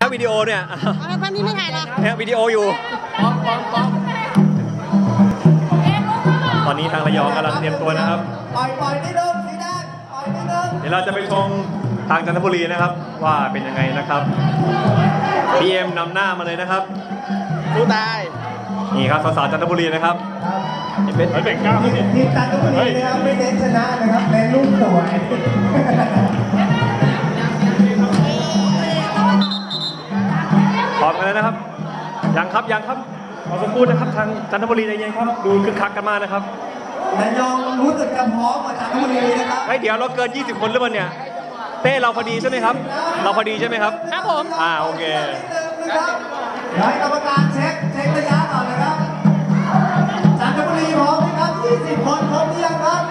วิดีโอเนี่ยตอนนี้ไม่ถ่ายละเนี่ยวิดีโออยู่ตอนนี้ทางระยองกำลังเตรียมตัวนะครับปล่อยนิดนึงสีแดงปล่อยนิดนึงเดี๋ยวเราจะไปชมทางจันทบุรีนะครับว่าเป็นยังไงนะครับPMนำหน้ามาเลยนะครับผู้ตายนี่ครับสาวๆจันทบุรีนะครับเป็นก้าวทีมจันทบุรีนะครับไม่เน้นชนะนะครับเน้นลูกสวยพร้อมกันแล้วนะครับยังครับขอสักครู่นะครับทางจันทบุรีใจเย็นครับดูคึกคักกันมากนะครับระยองรู้สึกจะพร้อมกว่าจันทบุรีนะครับเดี๋ยวเราเกิน20คนหรือเปล่าเนี่ยเต้เราพอดีใช่ไหมครับเราพอดีใช่ไหมครับครับผมโอเคให้กรรมการเช็คระยะก่อนนะครับจันทบุรีพร้อมไหมครับ20คนครบหรือยังครับ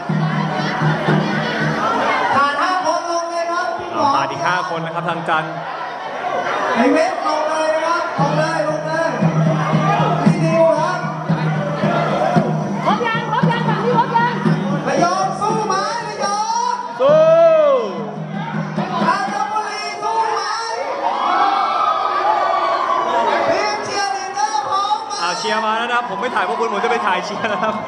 ขาด5คนลงเลยครับขาดอีก5คนนะครับทางจันในเว็บลงเลยนะครับลงเลยพี่ดิวครับครบยังฝั่งนี้ครบยังระยองสู้ไหมระยองสู้จันทบุรีสู้ไหมทีมเชียร์ลีดเดอร์พร้อมไหมเชียร์มาแล้วนะครับผมไม่ถ่ายพวกคุณผมจะไปถ่ายเชียร์นะครับ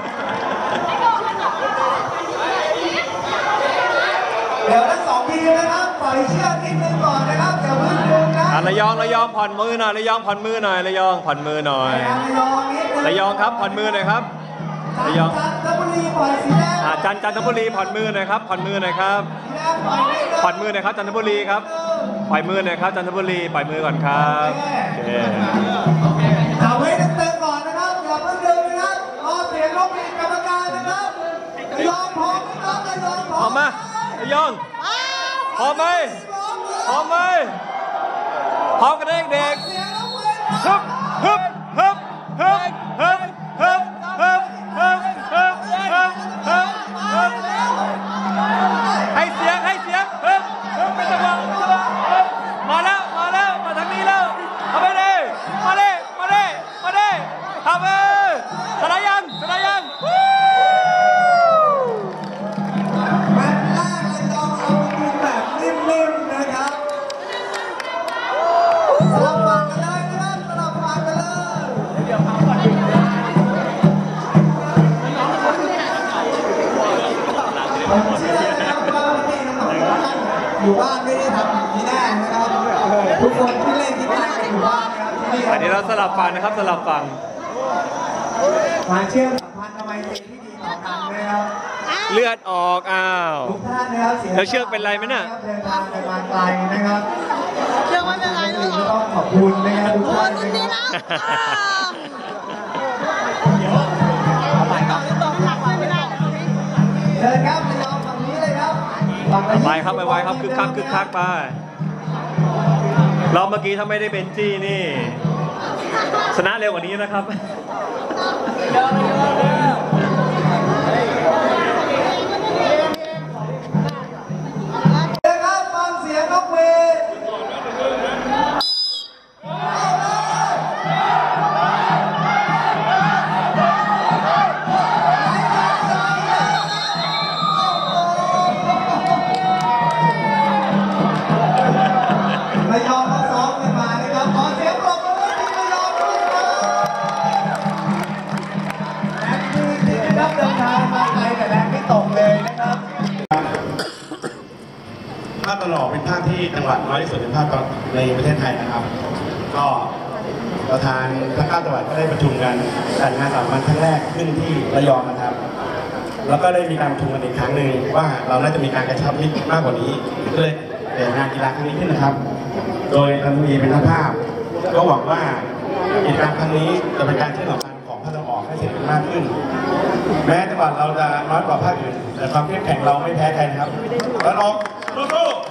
เดี๋ยวทั้ง2ทีมนะครับปล่อยเชือกนิดนึงก่อนนะครับอย่าเพิ่งดึงนะระยองผ่อนมือหน่อยระยองผ่อนมือหน่อยระยองผ่อนมือหน่อยระยองครับผ่อนมือหน่อยครับระยองจันทบุรีปล่อยสีแดงจันทบุรีผ่อนมือหน่อยครับผ่อนมือหน่อยครับผ่อนมือหน่อยครับจันทบุรีครับปล่อยมือหน่อยครับจันทบุรีปล่อยมือก่อนครับโอเคเอาไว้เติมก่อนนะครับอย่าเพิ่งดึงนะครับรอเสียงนกหวีดกรรมการนะครับระยองพร้อมนะครับระยองพร้อมมาระยองพร้อมไหมพร้อมไหมพร้อมกันเด็กๆฮึบฮึบฮึบฮึบฮึบฮึบฮึบฮึบฮึบฮึบฮึบฮึบให้เสียงฮึบฮึบไม่ต้องมาฮึบมาแล้วมาทางนี้แล้วเอาไปเลยมาเลยทำสลายยังแมตช์แรกระยองเอากินแบบนิ่มๆนะครับสลับฝั่งกันเลยนะครับสลับฝั่งกันเลยผมเชื่อนะครับว่าพี่น้องๆอยู่บ้านไม่ได้ทำอย่างนี้แน่นะครับทุกคนที่เล่นกีฬาอยู่บ้านนะครับอันนี้เราสลับฝั่งนะครับสลับฝั่งมาเชื่อมสัมพันธ์ทำไมสิ่งที่ดีต่อกันนะครับเลือดออกทุกท่านนะครับแล้วเชือกเป็นไรไหมน่ะเดินทางกันมาไกลนะครับเชือกไม่เป็นไรเลยต้องขอบคุณนะครับทุกท่านรุ่นนี้นะเอาไปครับเชิญครับระยองฝั่งนี้เลยครับไปครับคึกคักไปเราเมื่อกี้ถ้าไม่ได้เบนจี้นี่ชนะเร็วกว่านี้นะครับฟังเสียงนกหวีดระยองเขาซ้อมกันมานะครับขอเสียงปรบมือให้ทีมระยองด้วยครับแรงดีจริงนะครับเดินทางมาไกลแต่แรงไม่ตกเลยนะครับภาคตะวันออกเป็นภาคที่จังหวัดน้อยที่สุดในภาคในประเทศไทยนะครับก็ประธานทั้ง9จังหวัดก็ได้ประชุมกันจัดงานสามัญครั้งแรกขึ้นที่ระยองนะครับแล้วก็ได้มีการประชุมกันอีกครั้งหนึ่งว่าเราน่าจะมีการกระชับมิตรมากกว่านี้ก็เลยเกิดงานกีฬาครั้งนี้ขึ้นนะครับโดยจันทบุรีเป็นเจ้าภาพก็หวังว่ากิจกรรมครั้งนี้จะเป็นการเชื่อมสัมพันธ์ของภาคตะวันออกให้สนิทกันมากขึ้นแม้จังหวัดเราจะน้อยกว่าภาคอื่นแต่ความเข้มแข็งเราไม่แพ้ใครนะครับตะวันออกสู้ๆ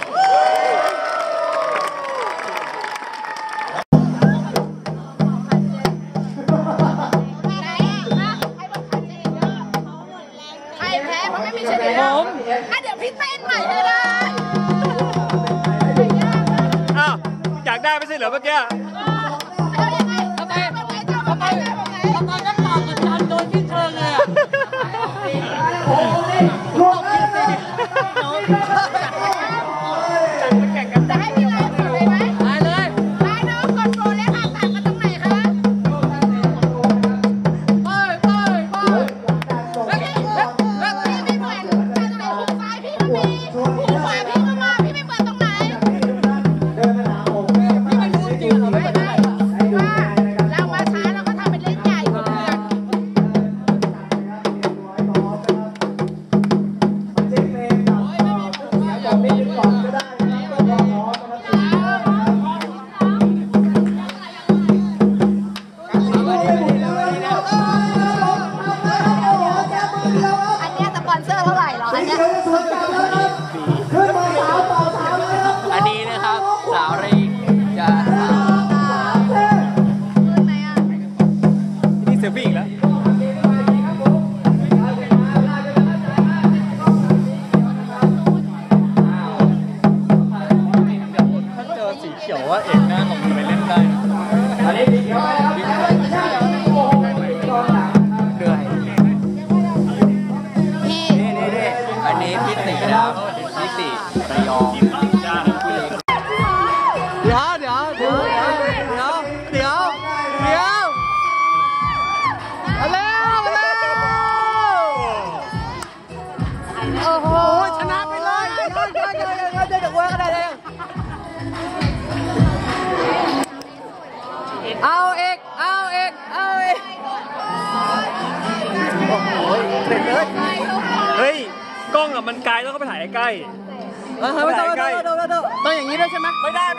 เดี๋ยวพี่เต้นใหม่ให้ได้อยากได้ไม่ใช่เหรอเมื่อกี้ทำไมต้องต่อกับจันโดนที่เชิงเลยจะให้พี่ไลฟ์สดเลยไหมได้เลยได้สีเขียวไปครับแพ้ไปกระชากโอ้โหกองหลังนะครับเหนื่อยพี่นี่อันนี้พิตินะครับพิติระยองเดี๋ยวมาแล้วโอ้โหชนะไปเลยเด็กเวิร์กก็ได้เลยเอาอีกโอ้โหเด็ดเลยเฮ้ยกล้องอะมันไกลต้องเข้าไปถ่ายใกล้ไม่ต้องต้องอย่างนี้ด้วยใช่ไหมไม่ได้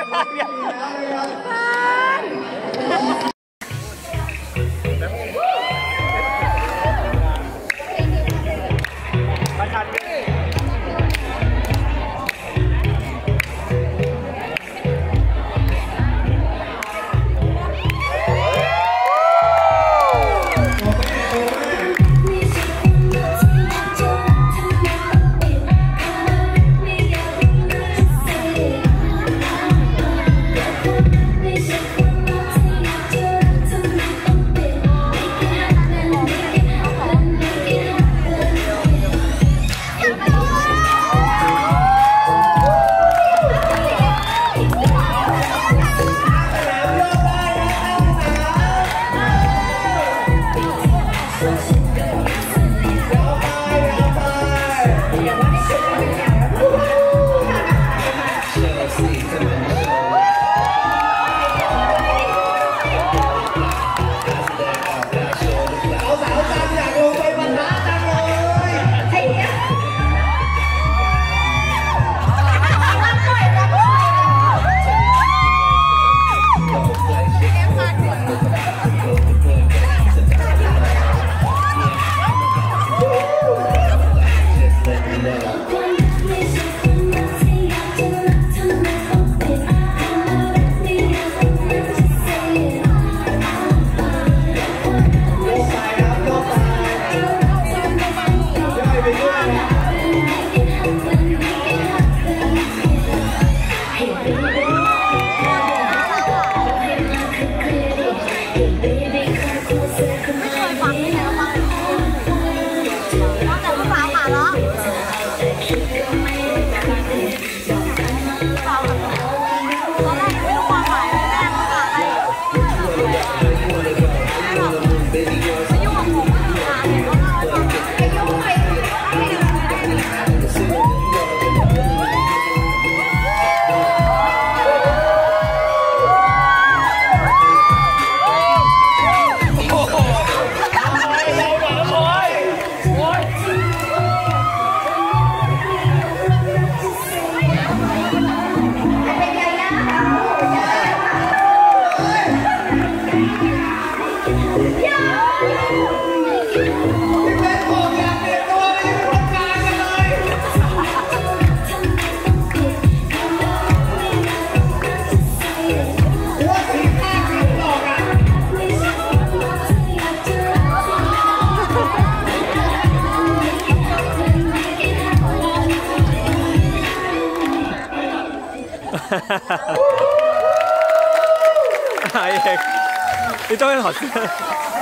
นี่ต้องให้ถอดเสื้อประ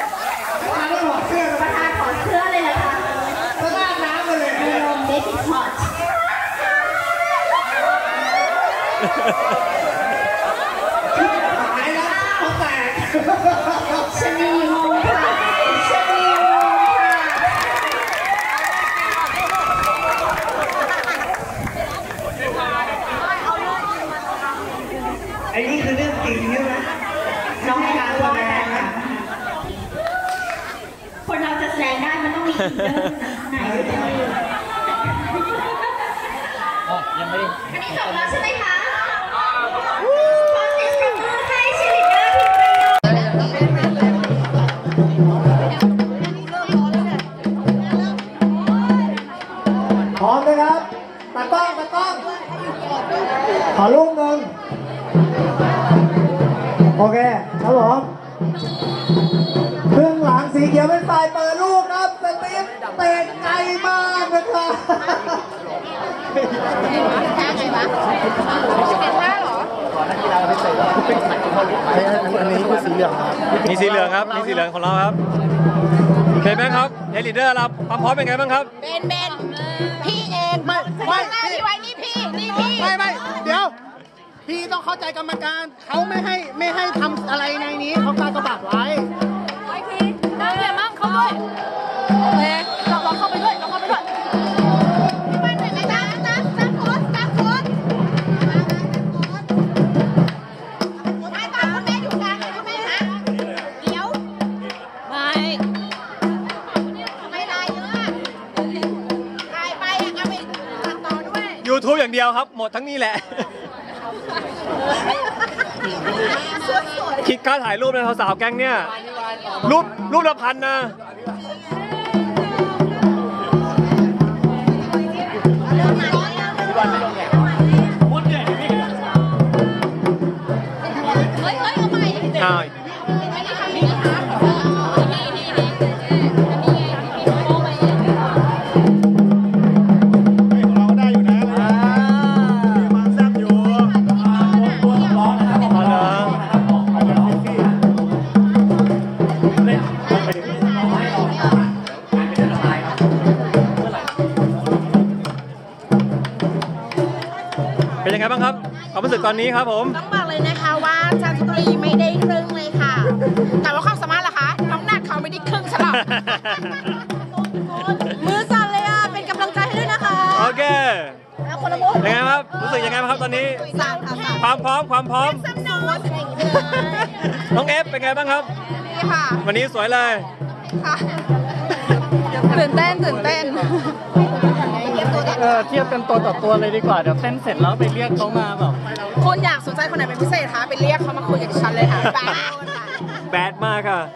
ธานถอดเสื้อเลยนะคะสร้างน้ำมาเลยลมเด็กถอดหายแล้วเขาแตกชนีงงค่ะชนีงงค่ะไอ้นี่คือเรื่องจริงใช่ไหมน้องการแสดงนะคนเราจะแสดงได้มันต้องมีอินเนอร์ไหนยังไม่ได้อันนี้จบแล้วใช่ไหมคะขอเสียงปรบมือให้ชีลิเดอร์ทีมระยองพร้อมนะครับตัดกล้องขอลูกหนึ่งโอเคครับผมครึ่งหลังสีเขียวเป็นฝ่ายเปิดลูกครับสตีฟเตะไกลมากนะครับท่าไงวะเป็นท่าเหรออันนี้คือสีเหลืองครับมีสีเหลืองครับมีสีเหลืองของเราครับเป็นไหมครับเฮลิเดอร์เราความพร้อมเป็นไงบ้างครับเป็นพี่เองไม่พี่ไว้นี่พี่ไม่เดี๋ยวพี่ต้องเข้าใจกรรมการเขาไม่ให้ทำอะไรในนี้เขากากระบาดไว้ไว้พี่ได้เลยมั่งเขาด้วยโอเคเราเข้าไปด้วยพี่มันเห็นไหมจ๊ะตามโค้ดไม่ตอนคุณแม่อยู่กลางเลยคุณแม่ฮะเดี๋ยวไม่ได้เยอะถ่ายไปเอาไปตัดต่อด้วย YouTube อย่างเดียวครับหมดทั้งนี้แหละคิดค่าถ่ายรูปนะสาวๆแก๊งเนี่ยรูปละ1,000นะเป็นยังไงบ้างครับความรู้สึกตอนนี้ครับผมต้องบอกเลยนะคะว่าจันทบุรีไม่ได้ครึ่งเลยค่ะแต่ว่าความสามารถล่ะคะน้ำหนักเขาไม่ได้ครึ่งฉลับมือสั่นเลยอ่ะเป็นกำลังใจให้ด้วยนะคะโอเคยังไงครับรู้สึกยังไงบ้างครับตอนนี้ความพร้อมน้องเอฟเป็นไงบ้างครับค่ะวันนี้สวยเลยค่ะตื่นเต้นเทียบกันตัวต่อตัวเลยดีกว่าเดี๋ยวเต้นเสร็จแล้วไปเรียกเขามาแบบคุณอยากสนใจคนไหนเป็นพิเศษคะไปเรียกเขามาคุยกับฉันเลยค่ะแบดมากค่ะ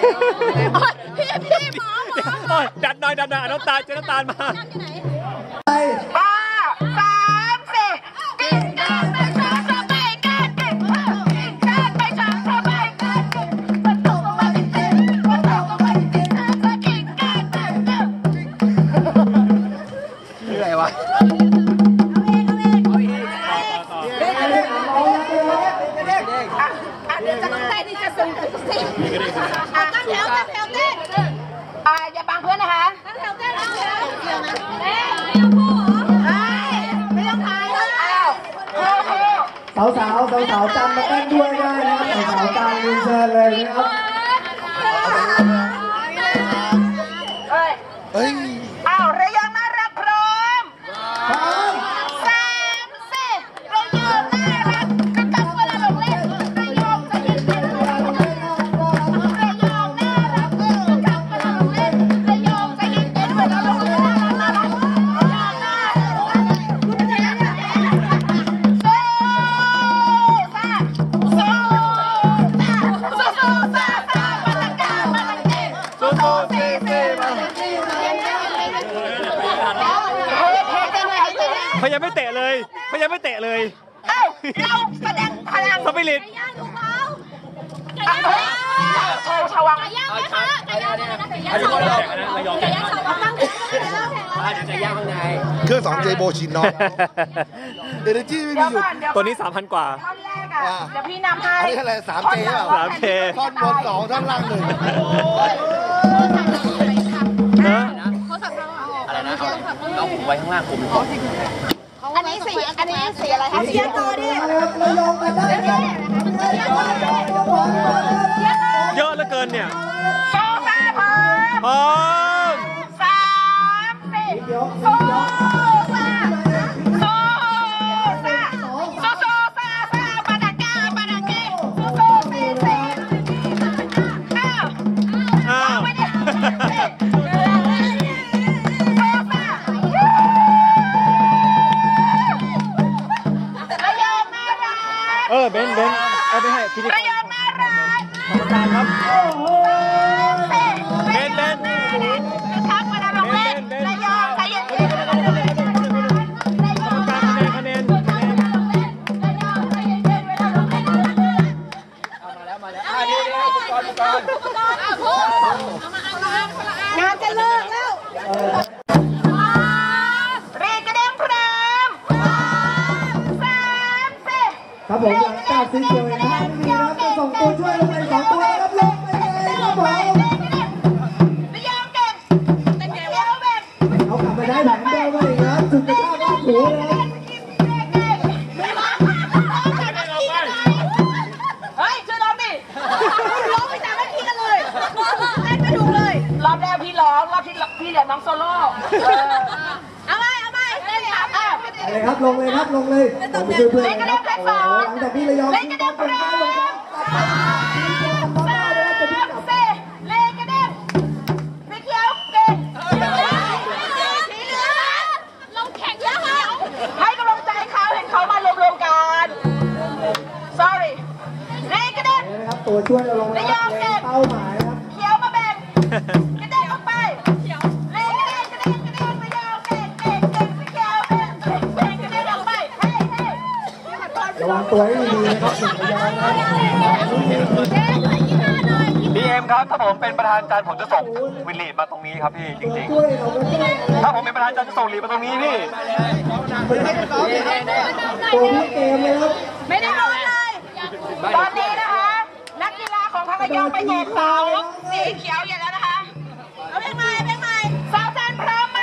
พี่หมอดันหน่อยน้ำตาลเจอน้ำตาลมาป้า3 4กินกันไปชอบสบายกันกินกันไปชอบสบายกันมันตกมาจริงมันตกมาจริงถ้ากินกันนี่อะไรวะจะต้องเต้นที่จะสูงสิตั้งแถวเต้นอย่าบังเพื่อนนะคะตั้งแถวเต้นเดี๋ยวนะไม่ต้องถ่ายสาวจำมาเต้นด้วยได้นะครับสาวจำมีเชิญเลยนะครับระยองน่ารักพร้อม3 4ระยองน่ารักจะจับเวลาลงเล่นระยองจะยินดีระยองน่ารักจะจับเวลาลงเล่นระยองจะยินดีเวลาลงเล่นน่ารักเขายังไม่เตะเลยเราแสดงพลังสปิริตชวังไก่ย่างนะคะไก่ย่างชวังตั้งย่างข้างในเครื่อง2Jโบชินเนาะเอเนจีไม่มีหยุดตัวนี้ 3,000 กว่าท่อนแรกอ่ะเดี๋ยวพี่นำให้อันนี้อะไร 3J เปล่า 3J ท่อนบน2ท่อนล่าง1 อะไรนะเอาไว้ข้างล่างผมอันนี้สีอะไรคะเชียร์ต่อดิเยอะเหลือเกินเนี่ยพร้อม3 4โซปาดังกาโซไม่ได้เบนเอาไปให้พิธีกรระยองน่ารักกรรมการครับเบนทักมาแล้วลงเล่นระยองใจเย็นคะแนนงานจะเลิกแล้วเรียนกระเด้งพร้อม3 4 ครับผมาศสวยๆนะครับนี่นะครับจะส่งตัวช่วยลงไป2ตัวนะครับลงไปเลยครับผมเอากลับมาได้แผงเดิมมาอีกครับสุดยอดมากหูเลยเฮ้ยช่วยร้องดิร้องไปตามพี่กันเลยเล่นไม่ถูกเลยรอบแรกพี่ร้องรอบที่พี่เรียนน้องโซโล่เอาไปเล่นครับอะไรครับลงเลยครับลงเลยลงไปช่วยเพื่อนนะครับโอ้โหหลังจากที่ระยองทีมบอลเป็นการลงครับให้กำลังใจเขาเห็นเขามารวมๆกัน sorry เรกระเด็นนะครับตัวช่วยเราลงแล้วเป้าหมายครับเขียวมาแบ่งกระเด็นออกไปเรกระเด็นไปยาวเก่งไปเขียวแบ่งกระเด็นออกไปเฮ้ระวังตัวให้ดีนะครับหนึ่งระยองนะ BM ครับถ้าผมเป็นประธานจันผมจะส่งวิลลีดมาตรงนี้ครับพี่จริงๆถ้าผมเป็นประธานจันจะส่งลีดมาตรงนี้พี่ตัวพี่เกมเลยครับไม่ได้นอนเลยตอนนี้นะคะนักกีฬาของพัทยาไปโบกเสาสีเขียวอย่างแล้วนะคะเอาเพลงใหม่สาวแซนพร้อมไหม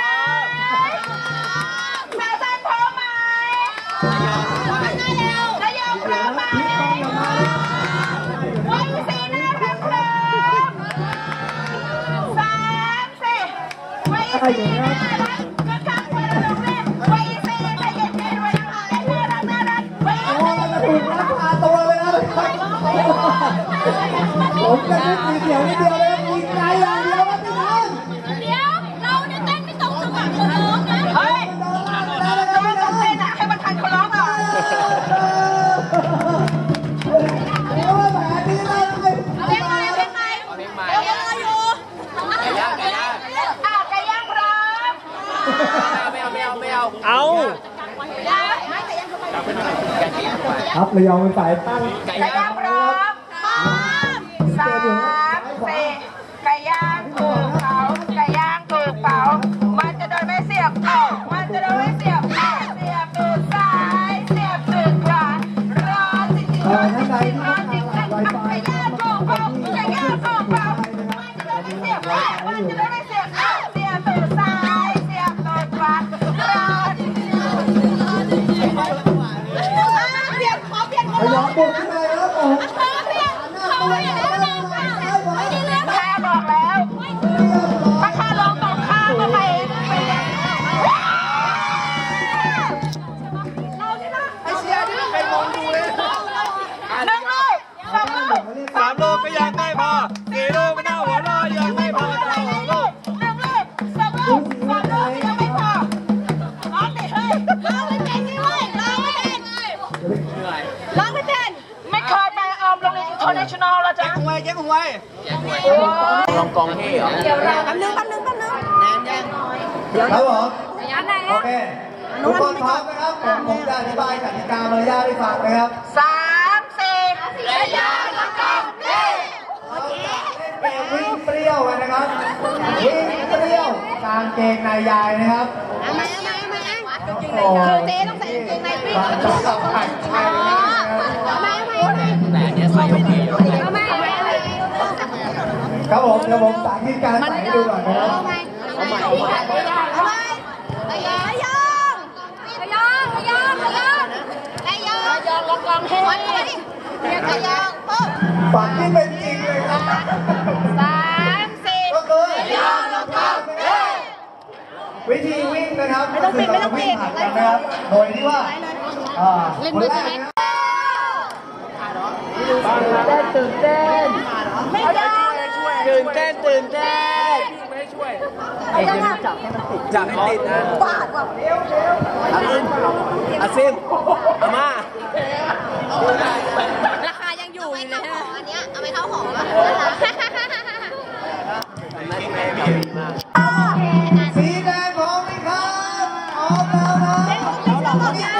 สาวแซนพร้อมไหมระยองพร้อมไหมวันสีหน้าพร้อม3 4วันสีหน้ารักก็ทำเพื่อโรงเรียนวันสีใจเย็นๆวันสีน่ารักถูกลักพาตัวเลยนะผมจะนึกสีเขียวนิดเดียวเลยมีใจอย่างเดียวครับพี่น้องเดี๋ยวเราเนี่ยเต้นไม่ตรงจังหวะคนร้องนะเฮ้ยเราต้องเต้นให้มันทันคนร้องอ่ะเดี๋ยวว่าแบบนี้เลยเอาเพลงใหม่เดี๋ยวรออยู่ไก่ย่างพร้อมไม่เอาครับระยองเป็นฝ่ายตั้งไก่ย่างพร้อม3 4ไก่ย่างถูกเป่ามันจะโดนไม่เสียบมันจะโดนไม่เสียบตูดซ้ายเสียบตูดขวารอจริงไก่ย่างถูกเป่ามันจะโดนไม่เสียบเสียบตูดซ้ายเสียบตูดขวารอจริงระยองบุกขึ้นมาครับผมข้าบอกแล้วถ้าข้าลองตรงข้าก็ไป 3 ลูกก็ยังไม่พอ4 ลูกไม่น่าหัวเราะยังไม่พอจะเอา 2 ลูกลูก3 ลูกยังไม่พอร้องดิเฮ้ยร้องไม่เป็นสิเว้ยร้องไม่เป็นไม่เคยไปออมโรงเรียน international แล้วจ้ะเจ๊คงไว้ลองกองให้เหรอเดี๋ยวแป๊บนึงแนนยังครับผมโอเคทุกคนพร้อมนะครับผมจะอธิบายกติกามารยาทให้ฟังนะครับ 3 4ระยองลำกองเล่เกมวิ่งเปรี้ยวกันนะครับวิ่งเปรี้ยวกางเกงในยายนะครับคือเจ๊ต้องใส่กางเกงในเปรี้ยวแต่เนี้ยใส่โอเคครับผมเดี๋ยวผมสาธิตการใส่ให้ดูก่อนนะครับฝันที่เป็นจริงเลยครับ 3 4 ก็คือวิธีวิ่งนะครับก็คือเราวิ่งผ่านกันนะครับโดยที่ว่าคนแรกนะตื่นเต้นไม่ได้ตื่นเต้นไม่ช่วยจับให้ติดนะบาดว่ะอาซิมอาม่าราคายังอยู่เลยฮะอันเนี้ยเอาไปเข้าหอมอ่ะสีแดงพร้อมไหมครับพร้อมแล้วนะสีม่วงพร้อมนะ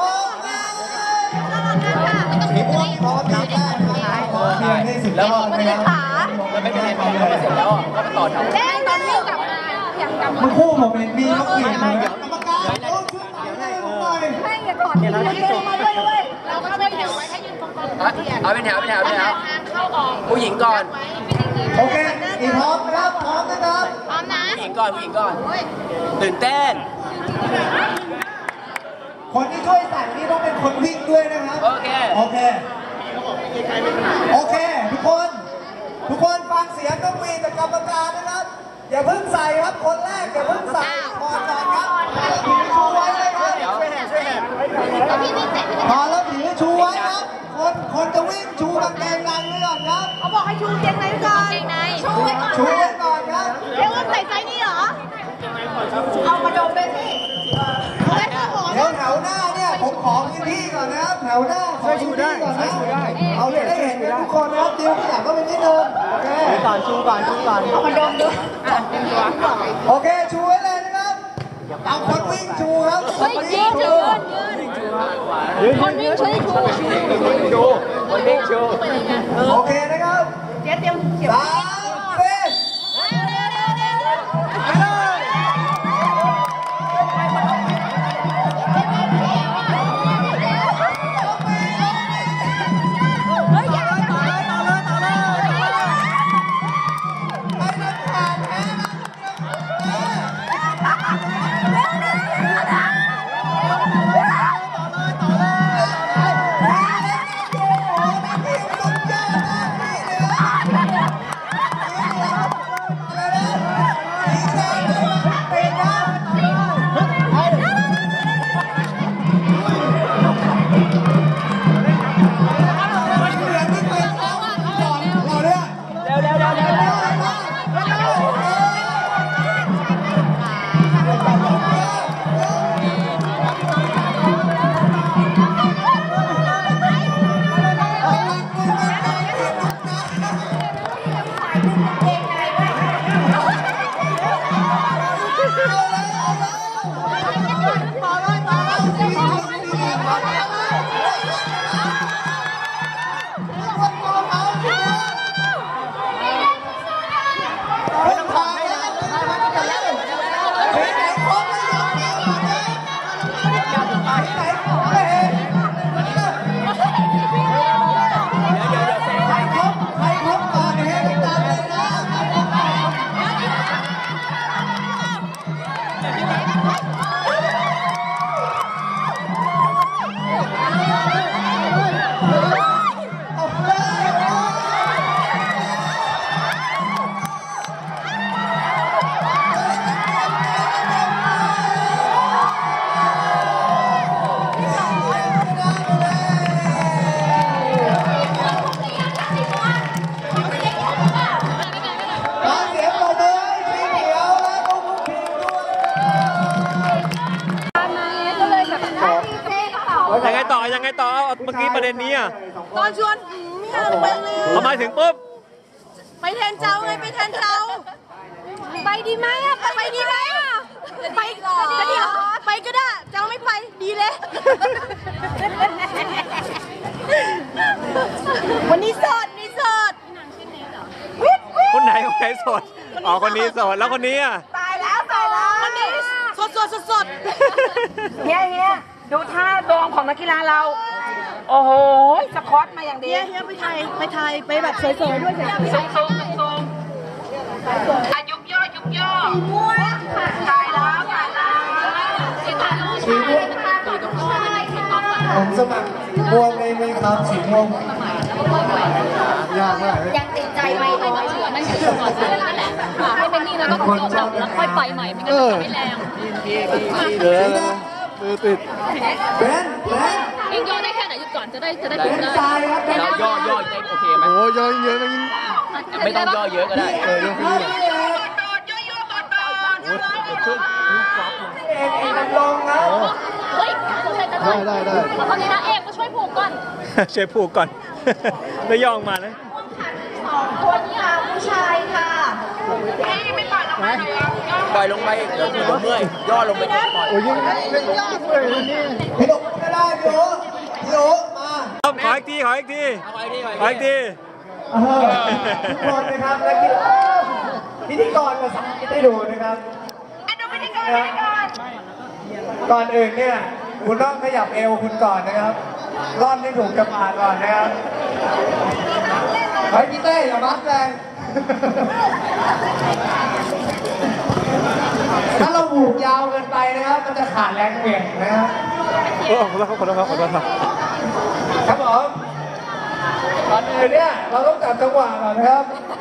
สีม่วงพร้อมดีได้เพียงได้10 แล้วนะครับมันไม่เป็นไรมันเสร็จแล้วก็มาต่อแถวเล่นตอนวิ่งกลับมาทั้งคู่ผมเป็นมียกขึ้นกรรมการโอ้ชุดไหนให้ผมหน่อยให้อย่าถอดที่ลงมาด้วยเราก็ไม่แถวไว้ให้ยืนตรงเอาเป็นแถวผู้หญิงก่อนโอเคอีกพร้อมนะครับพร้อมนะครับพร้อมนะผู้หญิงก่อนตื่นเต้นคนที่ช่วยสั่งนี่ต้องเป็นคนวิ่งด้วยนะครับโอเคโอเคทุกคนฟังเสียงต้องมีจากกรรมการนะครับอย่าเพิ่งใส่ครับคนแรกอย่าเพิ่งใส่พอก่อนครับถือชูไว้เลยครับพอแล้วถือชูไว้ครับคนจะวิ่งชูกางเกงในไว้ก่อนครับเขาบอกให้ชูเกงในก่อนเกงในชูไว้ก่อนชูไว้ก่อนครับเดี๋ยวใส่ไซส์นี้เหรอ เอามาดมเลยสิเดี๋ยวแถวหน้าเนี่ยผมขอพื้นที่ก่อนนะครับแถวหน้าขอพื้นที่ก่อนนะเอาเลยได้เห็นกันทุกคนนะครับเดี๋ยวขยับก็เป็นนิดนึงโอเคชูก่อนเอามาดมดูโอเคชูไว้เลยนะครับเอาคนวิ่งชูครับเฮ้ยยืนคนวิ่งช่วยชูโอเคนะครับเจ๊เตรียมเขียว 3 4 ยังไงต่อเอาเมื่อกี้ประเด็นนี้อ่ะตอนชวนไม่น่าไปเลยทำไมถึงปุ๊บไปแทนเจ้าไงไปแทนเจ้าไปดีไหมอ่ะไปดีไหมอ่ะไปก็ดีเหรอไปก็ได้เจ้าไม่ไปดีเลยวันนี้โสดคนไหนโสดอ๋อคนนี้โสดแล้วคนนี้อ่ะตายแล้วคนนี้สดเฮียดูท่าดองของนักกีฬาเราโอ้โหสควอตมาอย่างดีเฮียไปไทยไปแบบสวยๆด้วยสูงยุบย่อสีม่วงตายแล้วสีม่วงผมสมัครม่วงไม่ครับสีม่วงยากมากยังติดใจไหมให้น้อยเชื่อนั่นคือก่อนนั่นแหละให้เป็นนี่แล้วก็จบแล้วค่อยไปใหม่ไม่งั้นจะไม่แรงมือติดเบนเองย่อได้แค่ไหนหยุดก่อนจะได้ถึงได้แล้วย่อโอเคไหมโอ้ย่อเยอะไม่ต้องย่อเยอะก็ได้ย่อพี่ลงนะเฮ้ยได้แล้วตอนนี้นะเอกมาช่วยผูกก่อนช่วยผูกก่อนแล้วย่องมาเลยตัวนี้ค่ะผู้ชายค่ะไม่ปล่อยลงไปปล่อยลงไปเดี๋ยวเมื่อยย่อลงไปก่อนโอ้ยพี่หลงก็ได้พี่โอมาขออีกทีทุกคนนะครับและพิธีกรมาสั่งให้ดูนะครับก่อนอื่นเนี่ยคุณต้องขยับเอวคุณก่อนนะครับร่อนให้ถูกจังหวะก่อนนะครับเฮ้ยพี่เต้อย่าบักแรงถ้าเราผูกยาวเกินไปนะครับมันจะขาดแรงเหวี่ยงนะครับขอโทษครับครับผมตอนนี้เนี่ยเราต้องจับจังหวะก่อนนะครับ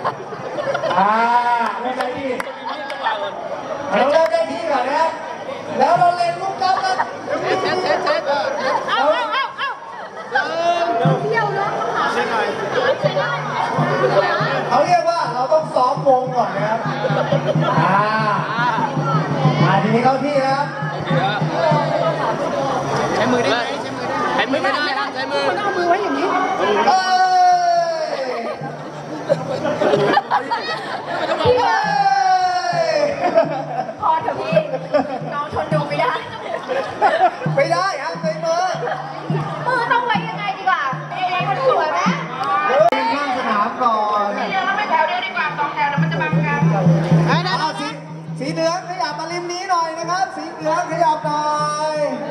ไม่ได้ที่เราเริ่มได้ที่ก่อนนะครับแล้วเราเล่นลูกกอล์ฟกันเอาเขาเรียกว่าเราต้องซ้อมวงก่อนนะครับทีนี้เข้าที่นะครับใช้มือได้ไหมใช้มือไม่ได้ครับใช้มือเอามือไว้อย่างนี้พอเถอะพี่น้องทนดูไม่ได้ครับใช้มือต้องไว้ยังไงดีกว่ามันสวยไหมข้างสนามก่อนเดี๋ยวเราไปแถวเดียวดีกว่า2 แถวแล้วมันจะบังกันเอาสีเหลืองขยับมาริมนี้หน่อยนะครับสีเหลืองขยับหน่อย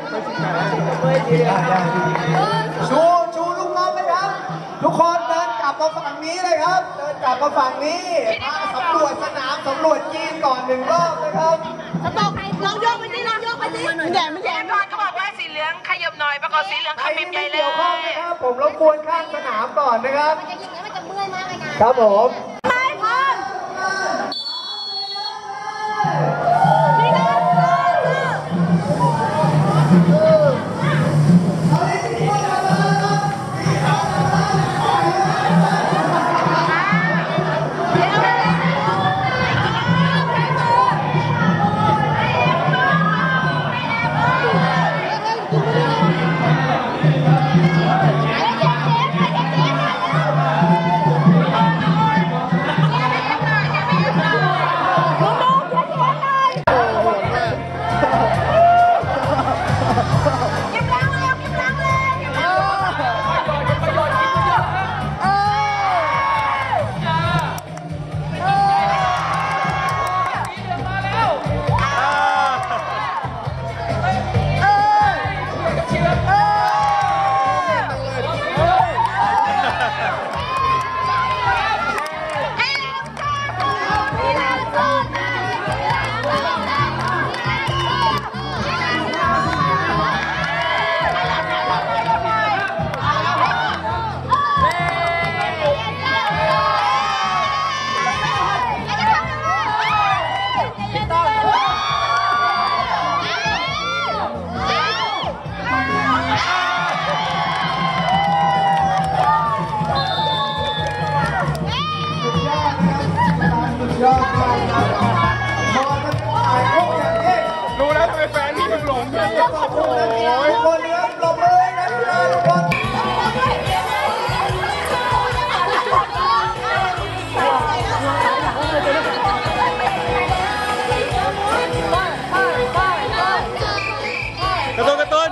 ชูลูกน้องเลยครับทุกคนเดินกลับมาฝั่งนี้เลยครับเดินกลับมาฝั่งนี้สำรวจสนามสำรวจจีนก่อน1 รอบนะครับลองโยกไปสิไม่แย่ก่อนก็บอกว่าสีเหลืองขยับหน่อยประกอบสีเหลืองขมิบใหญ่เลยครับผมรบกวนข้างสนามก่อนนะครับมันจะยิงแล้วมันจะเมื่อยมากเลยนะครับผมไม่พร้อมรู้แล้วทำไมแฟนนี่ถึงหลงพี่คนเลี้ยงลงเลยนะทุกคนการ์ตูน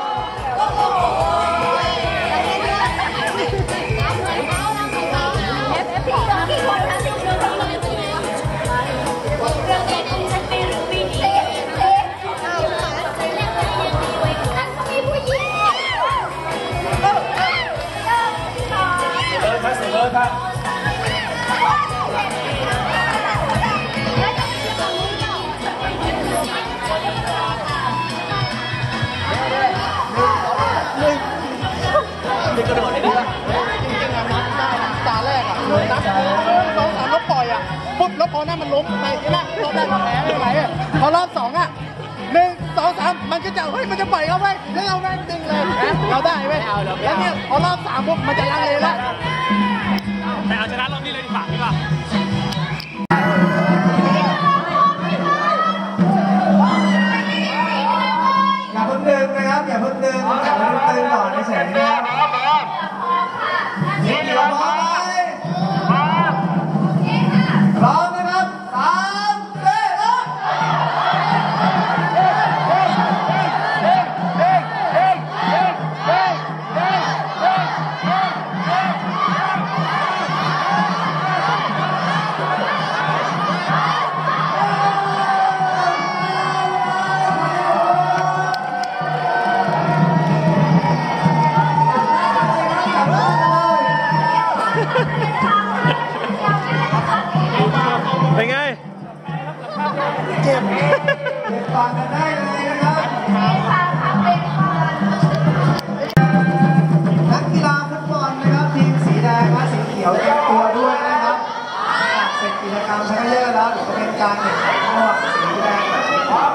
กระโดดได้ด้วยจริงๆนับได้นะตาแรกนับ2 3แล้วปล่อยปุ๊บแล้วพอหน้ามันล้มไปใช่ไหมรอบแรกมันแพ้ไม่ไหวพอรอบ2 1 2 3มันก็จะมันจะปล่อยเขาไปแล้วเราแม่งดึงเลยเราได้ไหมแล้วเนี่ยพอรอบ3ปุ๊บมันจะลังเลแล้วแต่เอาชนะรอบนี้เลยดีกว่าพี่ป่ะอย่าเพิ่งดึงนะครับอย่าเพิ่งดึงตึงก่อนเฉยๆนะครับนี่เดี๋ยวพร้อมไหมพร้อมนะครับ3 4 เริ่มเป็นไงเก็บก่อนกันได้เลยนะครับนักกีฬาฟุตบอลนะครับทีมสีแดงและสีเขียวเตรียมตัวด้วยนะครับเสร็จกิจกรรมชักเยอะแล้วเดี๋ยวจะเป็นการแข่งขันระหว่างสีแดงกับสีเขียว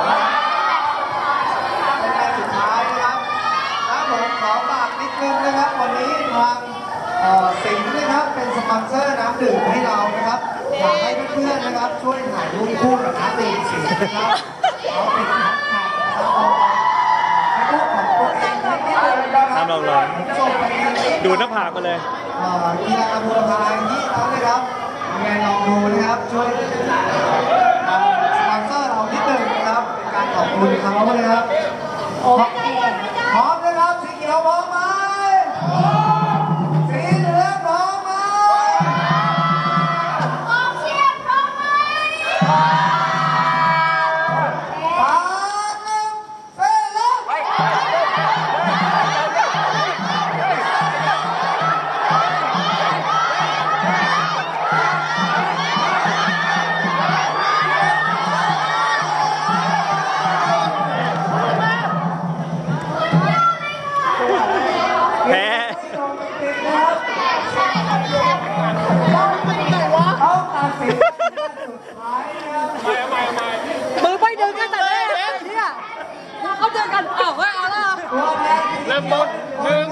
เป็นการสุดท้ายนะครับแล้วผมขอฝากนิดนึงนะครับวันนี้ทางสิงห์นะครับเป็นสปอนเซอร์น้ำดื่มให้เรานะครับอยากให้เพื่อนๆนะครับช่วยถ่ายรูปคู่กับน้ำดื่มสิงห์นะครับเอาติดแฮชแท็กนะครับรูปของตัวเองให้ได้เลยนะครับทำลองเลยดูหน้าผากมาเลยกีฬาบูรพาอย่างนี้แล้วนะครับยังไงลองดูนะครับช่วยสปอนเซอร์เรานิดนึงนะครับเป็นการขอบคุณเขานะครับพร้อมนะครับสีเขียวพร้อมไหมสีเหลืองพร้อมไหมกองเชียร์พร้อมไหมมือไปดึงกันแต่แรกเนี่ยเขาเจอกันอ้าวเฮ้ยเอาละเริ่มต้น1 2เลย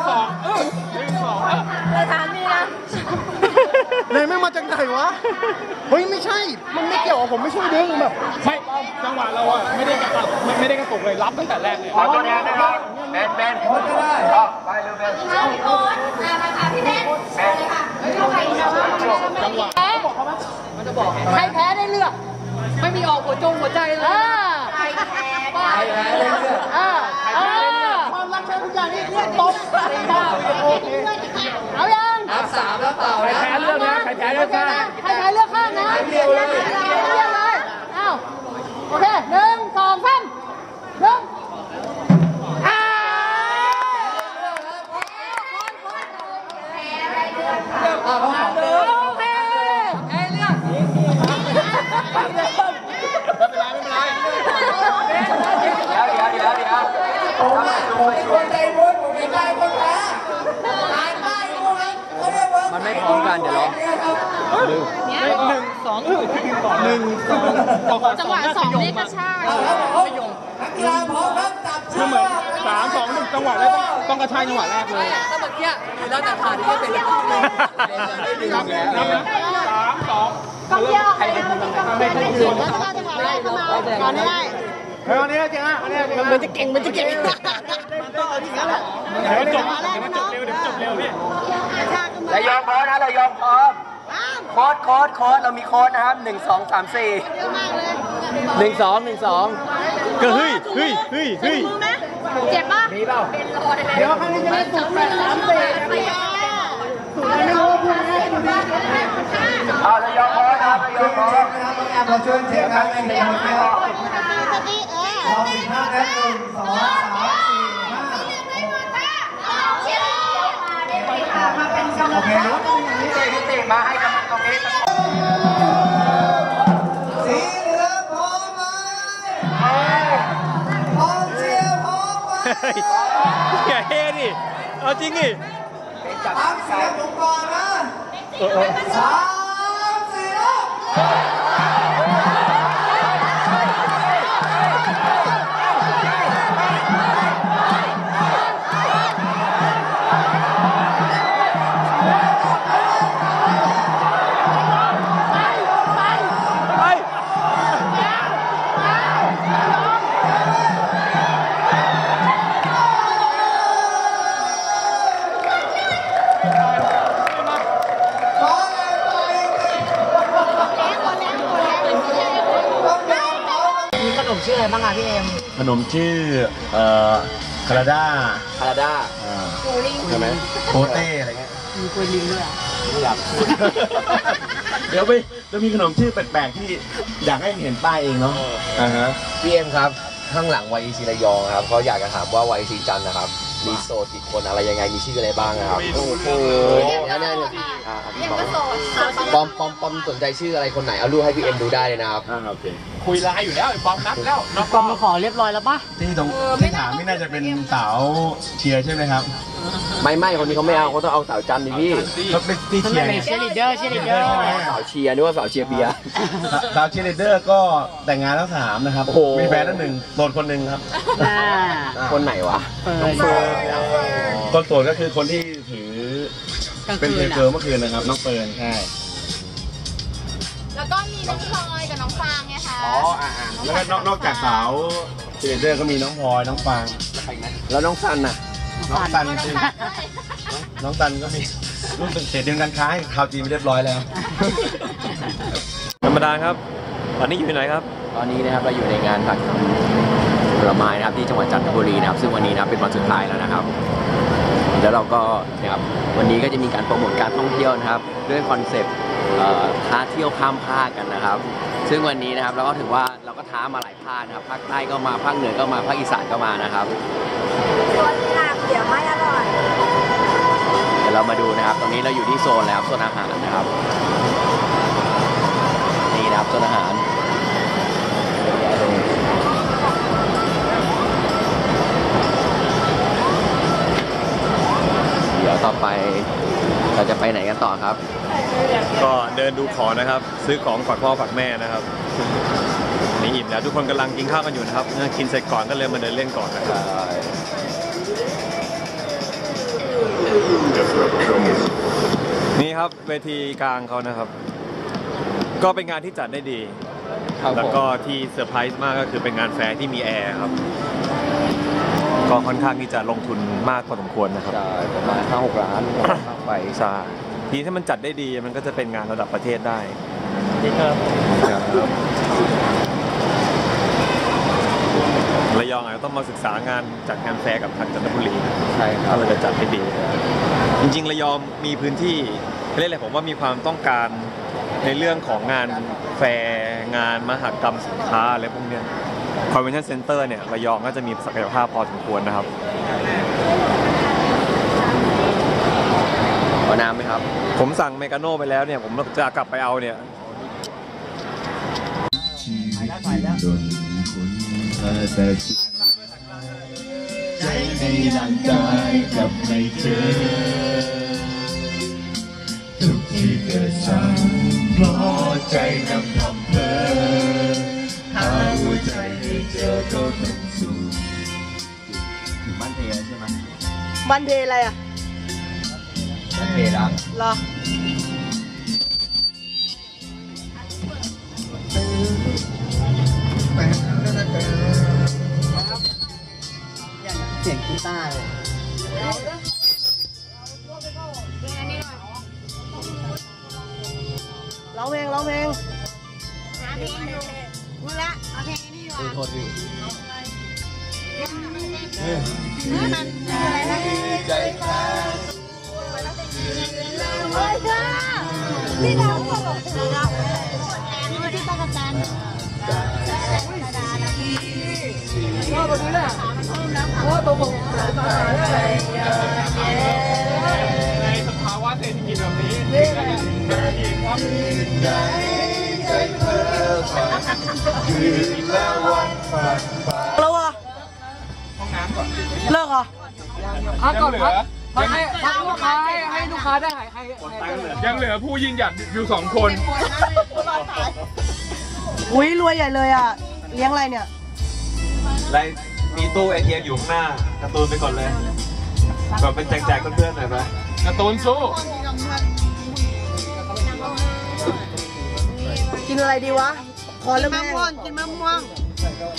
ฐานนี่นะเนยไม่มาจากไหนวะเฮ้ยไม่ใช่มันไม่เกี่ยวผมไม่ช่วยดึงแบบไม่จังหวะเราอะไม่ได้กระตุกเลยรับตั้งแต่แรกเลยขอตัวแทนนะครับเบนโค้ชก็ได้ไปเร็วเบนพี่โค้ชมาค่ะพี่เบนเลยค่ะเข้าไปจังหวะแพ้มันจะบอกใครแพ้ได้เลือกไม่มีออกหัวใจเลยใครแพ้ได้เลือกความรักใช้ทุกอย่างนี่เลือกตบเอายังนับ3แล้วเปล่านะแพ้เลือกนะใครแพ้เลือกข้างใครแพ้เลือกข้างนะเลือกเลยอ้าวโอเค1 2 3 คนใจบุญผมเป็นใจคนแพ้อ่านป้ายดูครับเขาเรียกว่ามันไม่พร้อมกันเดี๋ยวรอจังหวะ2นี่ก็ใช่นักกีฬาพร้อมครับจับเชือก 3 2 1จังหวะแรกต้องกระชากจังหวะแรกเลยถ้าเมื่อกี้อยู่แล้วแต่ผ่านที่เป็น3 2กำเดียวใครเป็นคนไม่ใช่ยืนแล้วจังหวะแรกเข้ามาก่อนได้อันนี้จริงอ่ะมันจะเก่งมันต้องเอาจริงแล้วแหละเดี๋ยวจบเร็วพี่ระยองพร้อมนะระยองพร้อมโค้ดเรามีโค้ดนะครับ1 2 3 4 1 2 ก็เฮ้ยเจ็บป่ะมีเปล่าเดี๋ยวครั้งนี้จะได้สูง8 3 4ไม่รู้พูดง่ายดูดิระยองพร้อมนะครับระยองพร้อมนะครับต้องแอบเราช่วยเช็คนะในเกมนี้เรา15แล้ว1 2 3 4 5โอเครู้พี่ติมาให้กำลังตรงนี้สีเหลืองพร้อมไหมกองเชียร์พร้อมไหมอย่าเฮ้ดิเอาจริงดิตั้งเสียงผมก่อนนะ3 4ขนมชื่ออะไรบ้างอ่ะพี่เอ็มขนมชื่อคาราด้าใช่ไหมโคเต้อะไรเงี้ยมีกล้วยลิงด้วยไม่อยากเดี๋ยวเรามีขนมชื่อแปลกๆที่อยากให้เห็นป้ายเองเนาะพี่เอ็มครับข้างหลัง YEC ระยองครับเขาอยากจะถามว่า YEC จันทร์นะครับมีโสดกี่คนอะไรยังไงมีชื่ออะไรบ้างครับโอ้โหแล้วเนี่ยพี่ปอมสนใจชื่ออะไรคนไหนเอารูปให้พี่เอ็มดูได้เลยนะครับโอเคคุยไลน์อยู่แล้วไอ้ปอมนัดแล้วน้องปอมมาขอเรียบร้อยแล้วปะที่ตรงที่ถามไม่น่าจะเป็นสาวเชียร์ใช่ไหมครับไม่คนนี้เขาไม่เอาเขาต้องเอาสาวจันดิพี่เขาเป็นที่เชียร์เชียร์ลีดเดอร์สาวเชียร์นึกว่าสาวเชียร์เบียร์สาวเชียร์ลีดเดอร์ก็แต่งงานแล้ว3นะครับโอ้โหมีแฟนแล้ว1โสดคนหนึ่งครับคนไหนวะคนโสดก็คือคนที่ถือเป็นเพลเกิร์ลเมื่อคืนนะครับน้องเฟิร์นใช่แล้วก็มีน้องพลอยกับน้องฟางไงคะแล้วก็นอกจากสาวเชียร์ลีดเดอร์ก็มีน้องพลอยน้องฟางแล้วน้องซันน่ะน้องตันคือน้องตันก็มีรู้สึกเสร็จเดือนการค้าให้ข่าวจีนไปเรียบร้อยแล้วธรรมดาครับตอนนี้อยู่ที่ไหนครับตอนนี้นะครับเราอยู่ในงานผักผลไม้นะครับที่จังหวัดจันทบุรีนะครับซึ่งวันนี้นะครับเป็นวันสุดท้ายแล้วนะครับแล้วเราก็นะครับวันนี้ก็จะมีการโปรโมทการท่องเที่ยวนะครับด้วยคอนเซปต์ท้าเที่ยวข้ามภาคกันนะครับซึ่งวันนี้นะครับเราก็ถือว่าเราก็ท้ามาหลายภาคนะครับภาคใต้ก็มาภาคเหนือก็มาภาคอีสานก็มานะครับเดี๋ยวไม่อร่อยเดี๋ยวเรามาดูนะครับตรงนี้เราอยู่ที่โซนแล้วโซนอาหารนะครับนี่นะครับโซนอาหารเดี๋ยวต่อไปเราจะไปไหนกันต่อครับก็เดินดูของนะครับ ซื้อของฝากพ่อฝากแม่นะครับนี่อิ่มแล้วทุกคนกำลังกินข้าวกันอยู่นะครับกินเสร็จก่อนก็เลยมาเดินเล่นก่อนนะครับนี่ครับเวทีกลางเขานะครับ ก็เป็นงานที่จัดได้ดีแล้วก็ที่เซอร์ไพรส์มากก็คือเป็นงานแฟร์ที่มีแอร์ครับก็ค่อนข้างที่จะลงทุนมากพอสมควรนะครับประมาณ 5-6 ล้านไปใช่ทีถ้ามันจัดได้ดีมันก็จะเป็นงานระดับประเทศได้ระยองอาจจะต้องมาศึกษางานจัดงานแฟร์กับทางจันทบุรีใช่ครับถ้าเราจะจัดให้ดีจริงๆระยองมีพื้นที่เรียกอะไรผมว่ามีความต้องการในเรื่องของงานแฟร์งานมหกรรมสินค้าอะไรพวกนี้Convention Center เนี่ยระยองก็จะมีศักยภาพพอสมควรนะครับเอาน้ำไหมครับผมสั่งเมกาโน่ไปแล้วเนี่ยผมจะกลับไปเอาเนี่ยใจในร่างกายกับในเธอทุกที่เกิดฉันเพราะใจนำทำเธอหาหัวใจให้เจอก็ต้องสู้ถึงบ้านเทใช่ไหมบ้านเทอะไรอ่ะบ้านเทละเหรอเสียงกีตาร์เลยร้องเพลงหาเพลงอยู่รู้ละเอาเพลงนี้ดีกว่าโทษพี่อะไรนะใจค่ะที่เราบอกเราที่ตะกั่นว่าแบบนี้แหละว่าตัวผมในสภาวะเศรษฐกิจแบบนี้นี่ครับแล้วอ่ะห้องน้ำก่อนเลิกอ่ะก่อนเหลือให้ลูกค้าให้ลูกค้าได้ยังเหลือผู้ยิ่งหยัดอยู่2 คนอุ้ยรวยใหญ่เลยอ่ะเลี้ยงอะไรเนี่ยอะไรมีตู้ ATM อยู่ข้างหน้าการ์ตูนไปก่อนเลยแบบเป็นแจกๆเพื่อนๆหน่อยไหมการ์ตูนสู้กินอะไรดีวะขอเริ่มแห้งกินมะม่วง